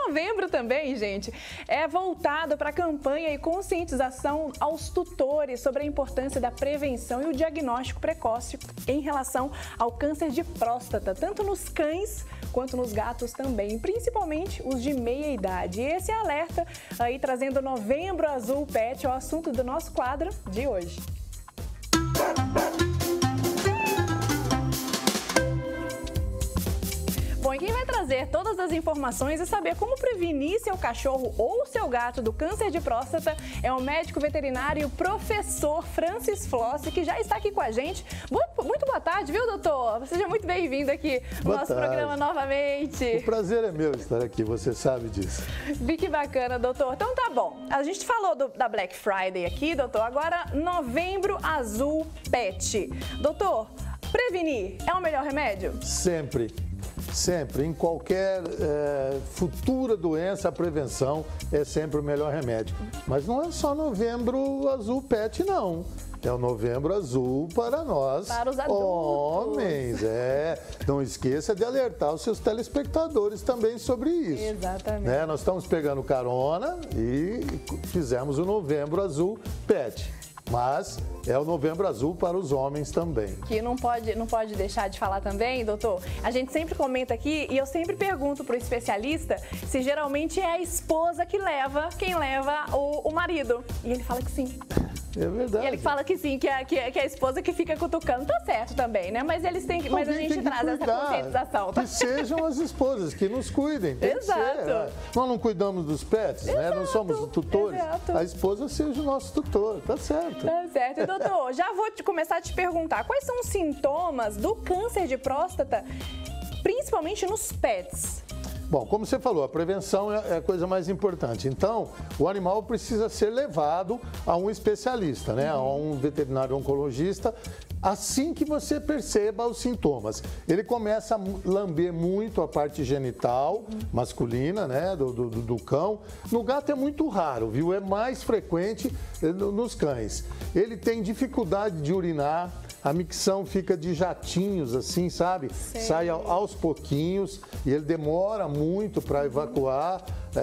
novembro também, gente, é voltado para a campanha e conscientização aos tutores sobre a importância da prevenção e o diagnóstico precoce em relação ao câncer de próstata, tanto nos cães quanto nos gatos também, principalmente os de meia idade. E esse alerta aí trazendo Novembro Azul Pet é o assunto do nosso quadro de hoje. Bom, e quem vai trazer todas as informações e saber como prevenir seu cachorro ou seu gato do câncer de próstata é o médico veterinário professor Francis Flossi, que já está aqui com a gente. Muito boa tarde, viu, doutor? Seja muito bem-vindo aqui no nosso programa novamente. O prazer é meu estar aqui, você sabe disso. Que bacana, doutor. Então tá bom, a gente falou da Black Friday aqui, doutor, agora Novembro Azul Pet. Doutor, prevenir é o melhor remédio? Sempre. Sempre, em qualquer futura doença, a prevenção é sempre o melhor remédio. Mas não é só Novembro Azul Pet, não. É o Novembro Azul para nós, para os adultos. Homens. Não esqueça de alertar os seus telespectadores também sobre isso. Exatamente. Nós estamos pegando carona e fizemos o Novembro Azul Pet. Mas é o Novembro Azul para os homens também. Que não pode deixar de falar também, doutor. A gente sempre comenta aqui e eu sempre pergunto para o especialista se geralmente é a esposa que leva, quem leva o marido. E ele fala que sim. É verdade. E ele fala que sim, que é a esposa que fica cutucando. Tá certo também, né? Mas eles têm que. Mas a gente traz essa conscientização. Tá? Que sejam as esposas que nos cuidem. Tem Exato. Que ser. Nós não cuidamos dos pets, né? Não somos tutores. Exato. A esposa seja o nosso tutor. Tá certo. Tá certo. E, doutor, já vou começar a te perguntar quais são os sintomas do câncer de próstata, principalmente nos pets. Bom, como você falou, a prevenção é a coisa mais importante. Então, o animal precisa ser levado a um especialista, né? A um veterinário oncologista, assim que você perceba os sintomas. Ele começa a lamber muito a parte genital masculina, né? Do cão. No gato é muito raro, viu? É mais frequente nos cães. Ele tem dificuldade de urinar. A micção fica de jatinhos, assim, sabe? Sei. Sai aos pouquinhos e ele demora muito para evacuar,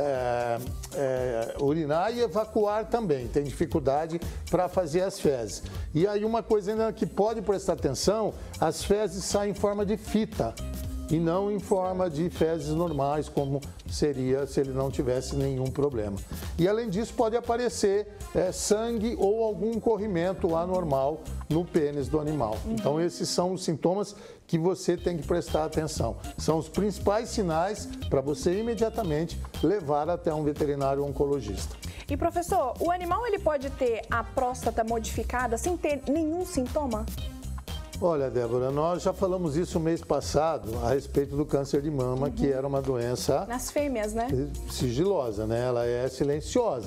urinar e evacuar também. Tem dificuldade para fazer as fezes. E aí uma coisa ainda que pode prestar atenção, as fezes saem em forma de fita e não em forma de fezes normais, como seria se ele não tivesse nenhum problema. E além disso pode aparecer sangue ou algum corrimento anormal no pênis do animal. Então esses são os sintomas que você tem que prestar atenção. São os principais sinais para você imediatamente levar até um veterinário oncologista. E professor, o animal ele pode ter a próstata modificada sem ter nenhum sintoma? Olha, Débora, nós já falamos isso mês passado a respeito do câncer de mama, que era uma doença... Nas fêmeas, né? Sigilosa, né? Ela é silenciosa.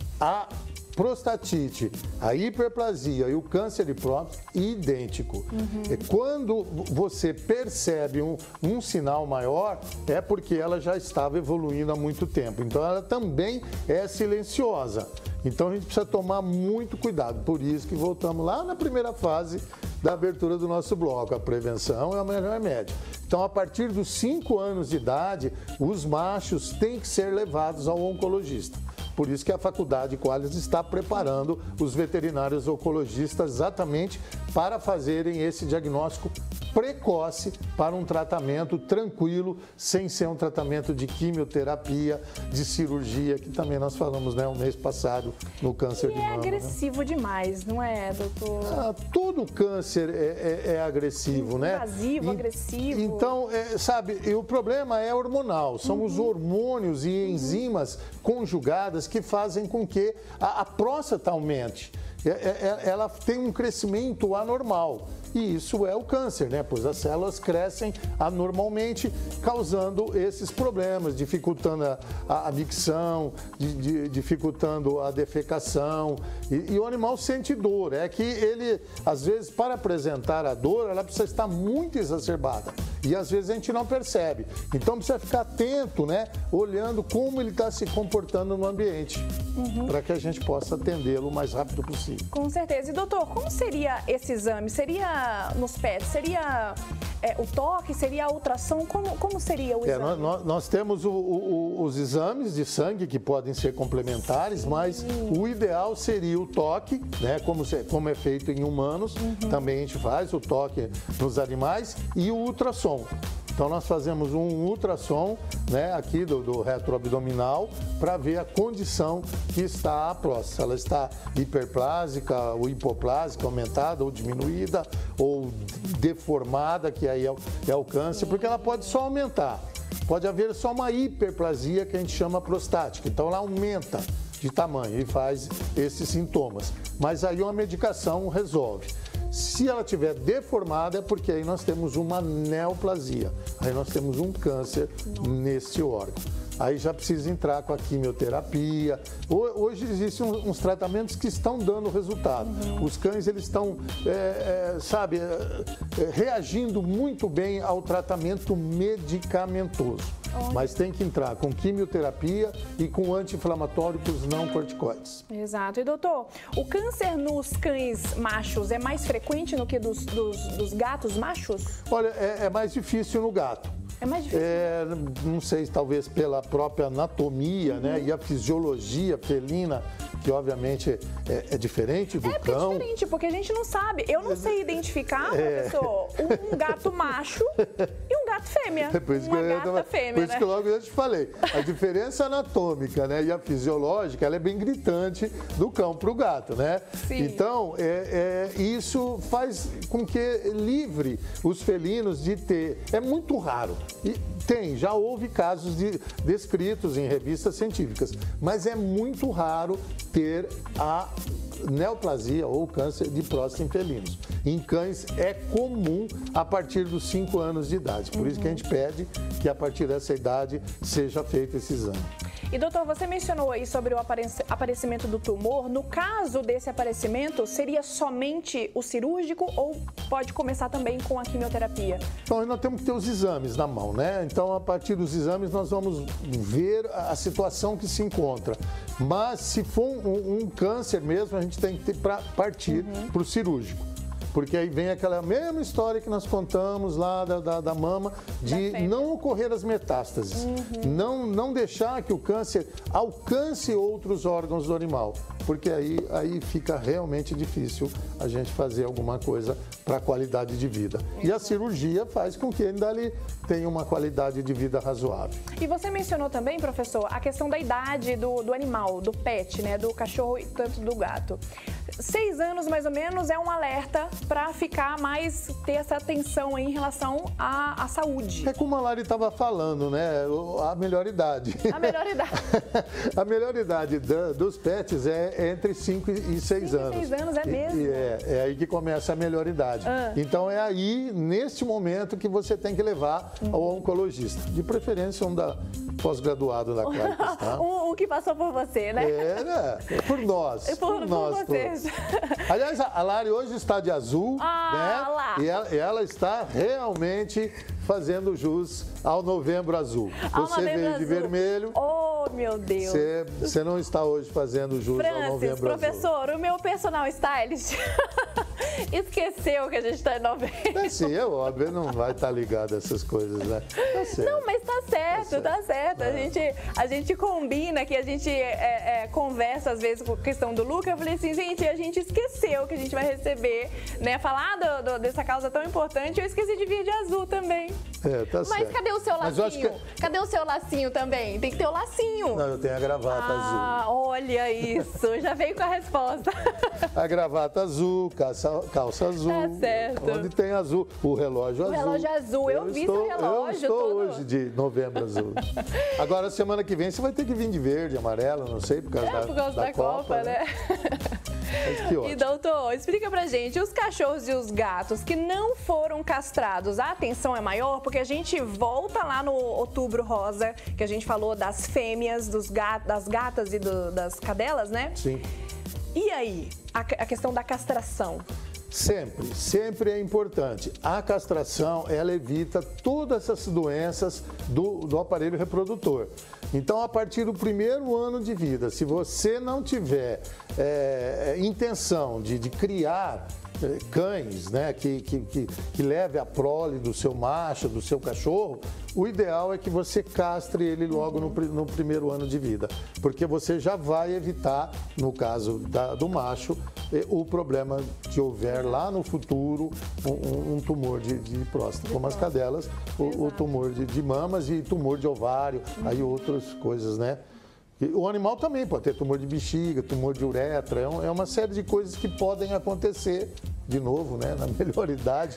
A prostatite, a hiperplasia e o câncer de próstata, idêntico. Quando você percebe um sinal maior, é porque ela já estava evoluindo há muito tempo. Então, ela também é silenciosa. Então, a gente precisa tomar muito cuidado. Por isso que voltamos lá na primeira fase da abertura do nosso bloco. A prevenção é o melhor remédio. Então, a partir dos 5 anos de idade, os machos têm que ser levados ao oncologista. Por isso que a Faculdade Qualis está preparando os veterinários oncologistas exatamente para fazerem esse diagnóstico precoce para um tratamento tranquilo, sem ser um tratamento de quimioterapia, de cirurgia, que também nós falamos, né, o mês passado no câncer de mama. É agressivo demais, não é, doutor? Todo câncer é agressivo, né? Invasivo, agressivo. Então, sabe, e o problema é hormonal. São os hormônios e enzimas conjugadas que fazem com que a próstata aumente. Ela tem um crescimento anormal. E isso é o câncer, né? Pois as células crescem anormalmente, causando esses problemas, dificultando a micção, dificultando a defecação. E o animal sente dor. É que ele, às vezes, para apresentar a dor, ela precisa estar muito exacerbada. E às vezes a gente não percebe. Então precisa ficar atento, né? Olhando como ele está se comportando no ambiente, para que a gente possa atendê-lo o mais rápido possível. si. Com certeza. E doutor, como seria esse exame? Seria nos pets? Seria o toque? Seria a ultrassom? Como seria o exame? Nós temos os exames de sangue que podem ser complementares, mas o ideal seria o toque, né? Como é feito em humanos, também a gente faz o toque nos animais e o ultrassom. Então nós fazemos um ultrassom, né, aqui do retroabdominal para ver a condição que está a próstata. Se ela está hiperplásica ou hipoplásica, aumentada ou diminuída ou deformada, que aí é o câncer, porque ela pode só aumentar. Pode haver só uma hiperplasia que a gente chama prostática. Então ela aumenta de tamanho e faz esses sintomas. Mas aí uma medicação resolve. Se ela estiver deformada, é porque aí nós temos uma neoplasia, aí nós temos um câncer neste órgão. Aí já precisa entrar com a quimioterapia. Hoje existem uns tratamentos que estão dando resultado. Os cães, eles estão, reagindo muito bem ao tratamento medicamentoso. Mas tem que entrar com quimioterapia e com anti-inflamatórios não corticoides. Exato. E doutor, o câncer nos cães machos é mais frequente do que dos gatos machos? Olha, é mais difícil no gato. É mais difícil? Não sei, talvez pela própria anatomia, né? E a fisiologia felina, que obviamente é diferente do cão. É diferente, porque a gente não sabe. Eu não sei identificar, professor, um gato macho e um gato fêmea. Por isso que logo eu te falei. A diferença anatômica, né, e a fisiológica, ela é bem gritante do cão para o gato, né? Sim. Então, isso faz com que livre os felinos de ter. É muito raro. E já houve casos descritos em revistas científicas, mas é muito raro ter a neoplasia ou câncer de próstata em felinos. Em cães é comum a partir dos 5 anos de idade. Por isso que a gente pede que a partir dessa idade seja feito esse exame. E doutor, você mencionou aí sobre o aparecimento do tumor. No caso desse aparecimento, seria somente o cirúrgico ou pode começar também com a quimioterapia? Então, nós temos que ter os exames na mão, né? Então, a partir dos exames, nós vamos ver a situação que se encontra. Mas, se for um câncer mesmo, a gente tem que partir para o cirúrgico. Porque aí vem aquela mesma história que nós contamos lá da mama, de não ocorrer as metástases. Não deixar que o câncer alcance outros órgãos do animal. Porque aí fica realmente difícil a gente fazer alguma coisa para a qualidade de vida. E a cirurgia faz com que ainda ele tenha uma qualidade de vida razoável. E você mencionou também, professor, a questão da idade do animal, do pet, né, do cachorro e tanto do gato. 6 anos, mais ou menos, é um alerta para ter essa atenção aí em relação à saúde. É como a Lari estava falando, né? A melhor idade. A melhor idade. A melhor idade dos pets é entre 5 e 6 anos. 6 anos, é mesmo? É aí que começa a melhor idade. Então é aí, neste momento, que você tem que levar ao oncologista. De preferência, um pós-graduado da Clarks, tá? Um que passou por você, né? Por nós. Por vocês. Aliás, a Lari hoje está de azul, né? Lá. E ela está realmente fazendo jus ao Novembro Azul. Você veio de vermelho. Oh, meu Deus. Você não está hoje fazendo jus ao Novembro professor, Azul. O meu personal stylist esqueceu que a gente está em novembro. Sim, é óbvio, não vai estar ligado a essas coisas, né? Tá certo. Não, mas tá certo. A gente combina, que a gente conversa às vezes com a questão do Luca. Eu falei assim, gente, a gente esqueceu que a gente vai receber, né? Falar dessa causa tão importante, eu esqueci de vir de azul também. Tá certo. Mas cadê o seu lacinho? Cadê o seu lacinho também? Tem que ter o lacinho. Não, eu tenho a gravata azul. Olha isso, já veio com a resposta. A gravata azul, calça azul. Tá certo. Onde tem azul, o relógio azul. O relógio azul, eu vi seu relógio. Eu estou hoje de Novembro Azul. Agora, semana que vem, você vai ter que vir de verde, amarelo, não sei, por causa da Copa, né? Mas que ótimo. E doutor, explica pra gente, os cachorros e os gatos que não foram castrados, a atenção é maior? Porque a gente volta lá no Outubro Rosa, que a gente falou das fêmeas, das gatas e das cadelas, né? Sim. E aí, a questão da castração? Sempre é importante. A castração, ela evita todas essas doenças do aparelho reprodutor. Então, a partir do primeiro ano de vida, se você não tiver intenção de criar cães, né, que leve a prole do seu macho, do seu cachorro, o ideal é que você castre ele logo no primeiro ano de vida, porque você já vai evitar, no caso do macho, o problema que houver lá no futuro, um tumor de próstata, como as cadelas, o tumor de mamas e tumor de ovário, aí outras coisas, né? O animal também pode ter tumor de bexiga, tumor de uretra, é uma série de coisas que podem acontecer, de novo, né, na melhor idade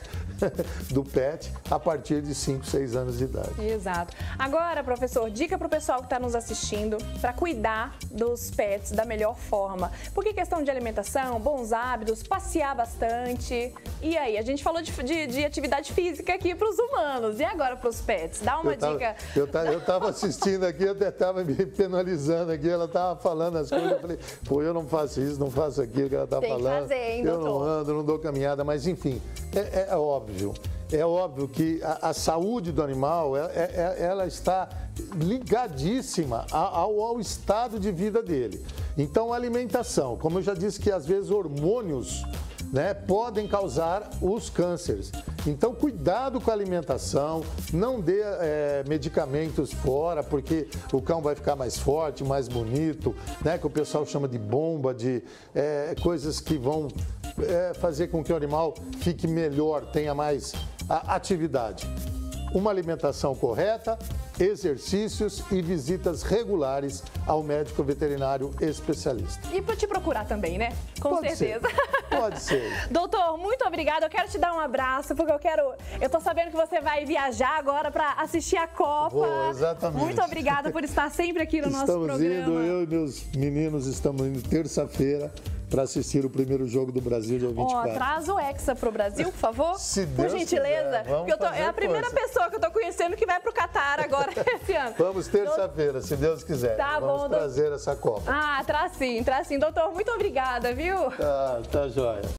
do pet, a partir de 5, 6 anos de idade. Exato. Agora, professor, dica para o pessoal que está nos assistindo para cuidar dos pets da melhor forma. Porque questão de alimentação, bons hábitos, passear bastante. E aí, a gente falou de atividade física aqui para os humanos. E agora para os pets? Dá uma dica. Eu estava assistindo aqui, eu até estava me penalizando aqui, ela estava falando as coisas, eu falei, pô, eu não faço isso, não faço aquilo que ela está falando. Tem que fazer, hein, doutor? Eu não ando, não dou caminhada, mas enfim, é óbvio. É óbvio que a saúde do animal, ela está ligadíssima ao estado de vida dele. Então, a alimentação, como eu já disse que às vezes hormônios, né, podem causar os cânceres. Então, cuidado com a alimentação, não dê medicamentos fora, porque o cão vai ficar mais forte, mais bonito, né, que o pessoal chama de bomba, de coisas que vão fazer com que o animal fique melhor, tenha mais atividade. Uma alimentação correta, exercícios e visitas regulares ao médico veterinário especialista. E para te procurar também, né? Com certeza. Pode ser. Doutor, muito obrigada. Eu quero te dar um abraço, porque eu tô sabendo que você vai viajar agora para assistir a Copa. Vou, exatamente. Muito obrigada por estar sempre aqui no nosso programa. Eu e meus meninos estamos indo terça-feira para assistir o primeiro jogo do Brasil, dia 24. Traz o Hexa pro Brasil, por favor. Se Deus por gentileza. quiser, é a primeira pessoa que eu tô conhecendo que vai pro Catar agora esse ano. Vamos terça-feira, se Deus quiser. Tá Vamos bom, trazer essa Copa. Traz sim. Doutor, muito obrigada, viu? Tá joia.